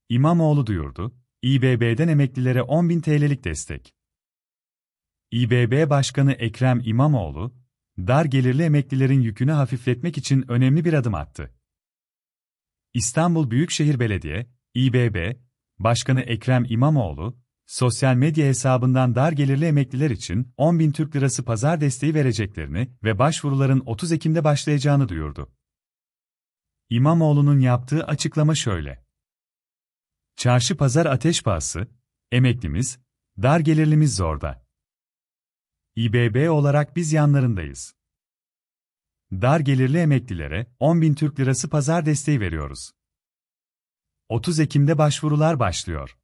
İmamoğlu duyurdu, İBB'den emeklilere 10.000 TL'lik destek. İBB Başkanı Ekrem İmamoğlu, dar gelirli emeklilerin yükünü hafifletmek için önemli bir adım attı. İstanbul Büyükşehir Belediye, İBB, Başkanı Ekrem İmamoğlu, sosyal medya hesabından dar gelirli emekliler için 10.000 Türk Lirası pazar desteği vereceklerini ve başvuruların 30 Ekim'de başlayacağını duyurdu. İmamoğlu'nun yaptığı açıklama şöyle: Çarşı pazar ateş pahası, emeklimiz, dar gelirlimiz zorda. İBB olarak biz yanlarındayız. Dar gelirli emeklilere 10.000 Türk Lirası pazar desteği veriyoruz. 30 Ekim'de başvurular başlıyor.